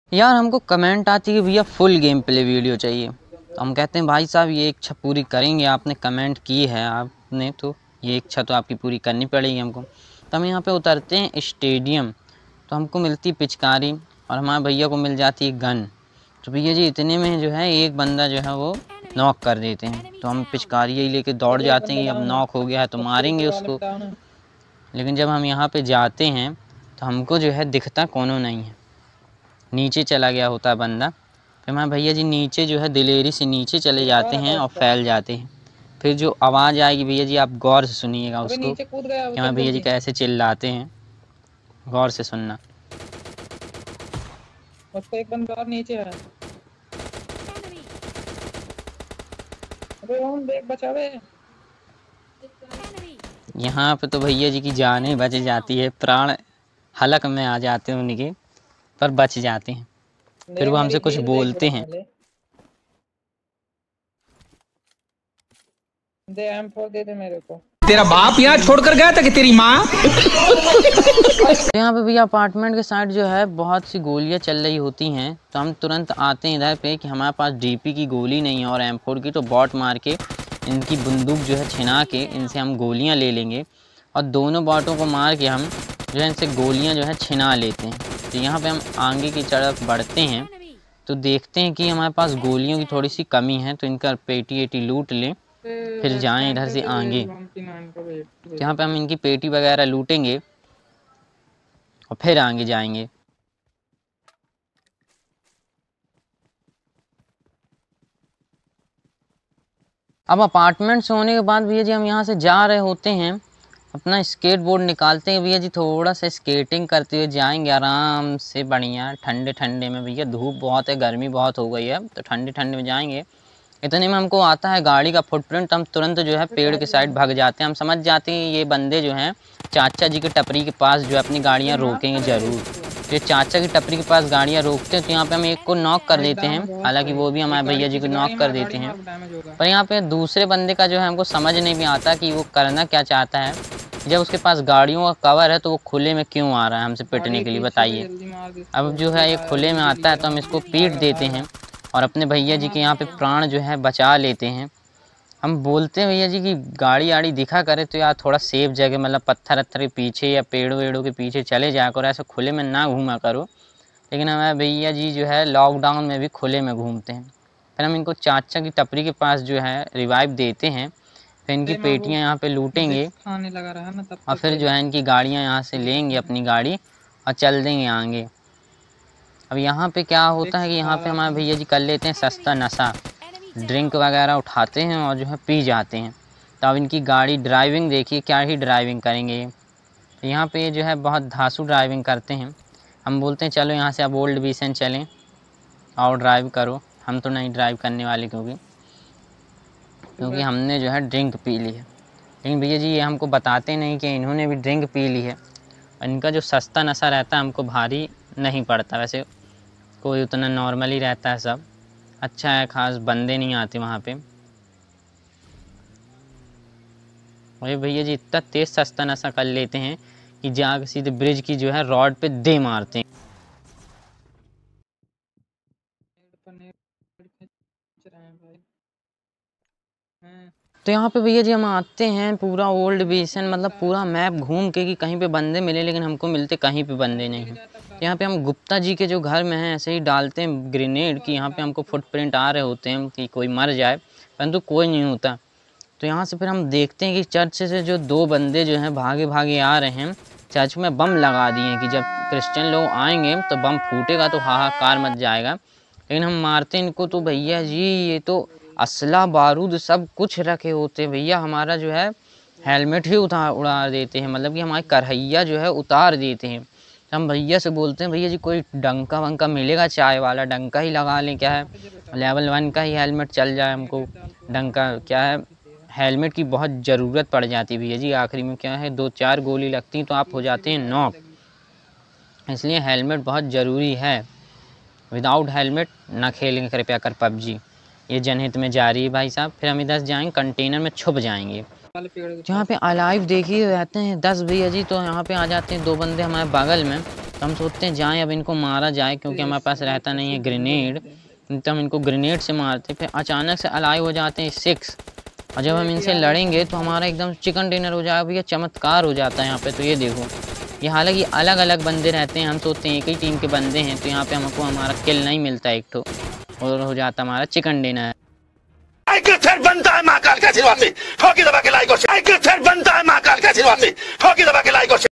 यार हमको कमेंट आती है भैया फुल गेम प्ले वीडियो चाहिए, तो हम कहते हैं भाई साहब ये इच्छा पूरी करेंगे, आपने कमेंट की है आपने तो ये इच्छा तो आपकी पूरी करनी पड़ेगी हमको। तो हम यहाँ पे उतरते हैं स्टेडियम, तो हमको मिलती पिचकारी और हमारे भैया को मिल जाती है गन। तो भैया जी इतने में जो है एक बंदा जो है वो नॉक कर देते हैं, तो हम पिचकारी यही लेके दौड़ जाते हैं कि अब नॉक हो गया है तो मारेंगे उसको। लेकिन जब हम यहाँ पे जाते हैं तो हमको जो है दिखता कोनो नहीं है, नीचे चला गया होता है बंदा। फिर हमारे भैया जी नीचे जो है दिलेरी से नीचे चले जाते हैं और फैल जाते हैं। फिर जो आवाज़ आएगी भैया जी आप गौर से सुनिएगा उसको कि हमारे भैया जी कैसे चिल्लाते हैं, गौर से सुनना। उसको एक बंदा और नीचे है। अबे ओम देख बचावे। यहाँ पे तो भैया जी की जान ही बच जाती है, प्राण हलक में आ जाते हैं उनके, पर बच जाते हैं। फिर वो हमसे कुछ बोलते हैं। दे M4 दे दे मेरे को। तेरा बाप यहाँ छोड़कर गया था कि तेरी माँ? तो यहाँ पे भैया अपार्टमेंट के साइड जो है बहुत सी गोलियाँ चल रही होती हैं, तो हम तुरंत आते हैं इधर पे कि हमारे पास डीपी की गोली नहीं है और M4 की, तो बॉट मार के इनकी बंदूक जो है छिना के इनसे हम गोलियाँ ले लेंगे और दोनों बॉटों को मार के हम जो है इनसे गोलियाँ जो है छिना लेते हैं। तो यहाँ पे हम आगे की तरफ बढ़ते हैं तो देखते हैं कि हमारे पास गोलियों की थोड़ी सी कमी है, तो इनका पेटी एटी लूट लें फिर जाएं इधर से आगे। तो यहाँ पे हम इनकी पेटी वगैरह लूटेंगे और फिर आगे जाएंगे। अब अपार्टमेंट से होने के बाद भैया जी हम यहाँ से जा रहे होते हैं, अपना स्केट बोर्ड निकालते हैं भैया जी, थोड़ा सा स्केटिंग करते हुए जाएंगे आराम से बढ़िया ठंडे ठंडे में। भैया धूप बहुत है, गर्मी बहुत हो गई है, तो ठंडे ठंडे में जाएंगे। इतने में हमको आता है गाड़ी का फुटप्रिंट, हम तुरंत जो है पेड़ के साइड भाग जाते हैं। हम समझ जाते हैं ये बंदे जो हैं चाचा जी के टपरी के पास जो है अपनी गाड़ियाँ रोकेंगे ज़रूर। तो ये चाचा की टपरी के पास गाड़ियाँ रोकते हैं, तो यहाँ पे हम एक को नॉक कर देते हैं, हालांकि वो भी हमारे भैया जी को नॉक कर देते हैं। पर यहाँ पे दूसरे बंदे का जो है हमको समझ नहीं भी आता कि वो करना क्या चाहता है। जब उसके पास गाड़ियों का कवर है तो वो खुले में क्यों आ रहा है हमसे पिटने के लिए, बताइए। अब जो है ये खुले में आता है तो हम इसको पीट देते हैं और अपने भैया जी के यहाँ पे प्राण जो है बचा लेते हैं। हम बोलते हैं भैया जी की गाड़ी आड़ी दिखा करे तो यार थोड़ा सेफ जगह, मतलब पत्थर वत्थर के पीछे या पेड़ वेड़ों के पीछे चले जाया करो, ऐसे खुले में ना घूमा करो। लेकिन हमारे भैया जी जो है लॉकडाउन में भी खुले में घूमते हैं। फिर हम इनको चाचा की टपरी के पास जो है रिवाइव देते हैं, फिर इनकी पेटियाँ यहाँ पे लूटेंगे और फिर जो है इनकी गाड़ियाँ यहाँ से लेंगे अपनी गाड़ी और चल देंगे आगे। अब यहाँ पे क्या होता है कि यहाँ पे हमारे भैया जी कर लेते हैं सस्ता नशा, ड्रिंक वगैरह उठाते हैं और जो है पी जाते हैं। तो अब इनकी गाड़ी ड्राइविंग देखिए, क्या ही ड्राइविंग करेंगे। तो यहाँ पे जो है बहुत धांसू ड्राइविंग करते हैं। हम बोलते हैं चलो यहाँ से अब ओल्ड विजन चलें और ड्राइव करो, हम तो नहीं ड्राइव करने वाले क्योंकि हमने जो है ड्रिंक पी ली है। लेकिन भैया जी ये हमको बताते नहीं कि इन्होंने भी ड्रिंक पी ली है। इनका जो सस्ता नशा रहता है हमको भारी नहीं पड़ता, वैसे कोई उतना नॉर्मल ही रहता है सब। अच्छा है, ख़ास बंदे नहीं आते वहाँ पे। और भैया जी इतना तेज़ सस्ता नशा कर लेते हैं कि जाकर सीधे ब्रिज की जो है रॉड पे दे मारते हैं। तो यहाँ पे भैया जी हम आते हैं पूरा ओल्ड बेसन, मतलब पूरा मैप घूम के कि कहीं पे बंदे मिले, लेकिन हमको मिलते कहीं पे बंदे नहीं हैं। तो यहाँ पे हम गुप्ता जी के जो घर में हैं ऐसे ही डालते हैं ग्रेनेड कि यहाँ पे हमको फुटप्रिंट आ रहे होते हैं कि कोई मर जाए, परंतु कोई नहीं होता। तो यहाँ से फिर हम देखते हैं कि चर्च से जो दो बंदे जो हैं भागे भागे आ रहे हैं, चर्च में बम लगा दिए कि जब क्रिश्चियन लोग आएंगे तो बम फूटेगा तो हाहाकार मच जाएगा। लेकिन हम मारते इनको तो भैया जी ये तो असला बारूद सब कुछ रखे होते हैं भैया, हमारा जो है हेलमेट ही उड़ा देते हैं, मतलब कि हमारी करहैया जो है उतार देते हैं। हम भैया से बोलते हैं भैया जी कोई डंका वंका मिलेगा, चाय वाला डंका ही लगा लें, क्या है लेवल 1 का ही हेलमेट चल जाए हमको। डंका क्या है, हेलमेट की बहुत ज़रूरत पड़ जाती है भैया जी, आखिरी में क्या है 2-4 गोली लगती तो आप हो जाते हैं नॉक, इसलिए हेलमेट बहुत ज़रूरी है। विदाउट हेलमेट ना खेलेंगे कृपया कर पबजी, ये जनहित में जारी है भाई साहब। फिर हम इधर जाएंगे कंटेनर में छुप जाएंगे। यहाँ पे अलाइव देखिए रहते हैं 10 भैया जी, तो यहाँ पे आ जाते हैं 2 बंदे हमारे बगल में, तो हम सोचते हैं जाएं अब इनको मारा जाए, क्योंकि हमारे पास रहता नहीं है ग्रेनेड, तो हम इनको ग्रेनेड से मारते। फिर अचानक से अलाइव हो जाते हैं 6, और जब हम इनसे लड़ेंगे तो हमारा एकदम चिकन डिनर हो जाएगा भैया, चमत्कार हो जाता है यहाँ पे। तो ये देखो, ये हालांकि अलग अलग बंदे रहते हैं, हम सोचते हैं एक ही टीम के बंदे हैं, तो यहाँ पे हमको हमारा किल नहीं मिलता एक ठो, और हो जाता हमारा चिकन डिनर। बनता है महाकाल का आशीर्वाद से, ठोकी दबा के लाइक और शेयर बनता है महाकाल का आशीर्वाद से, ठोकी दबा के लाइक और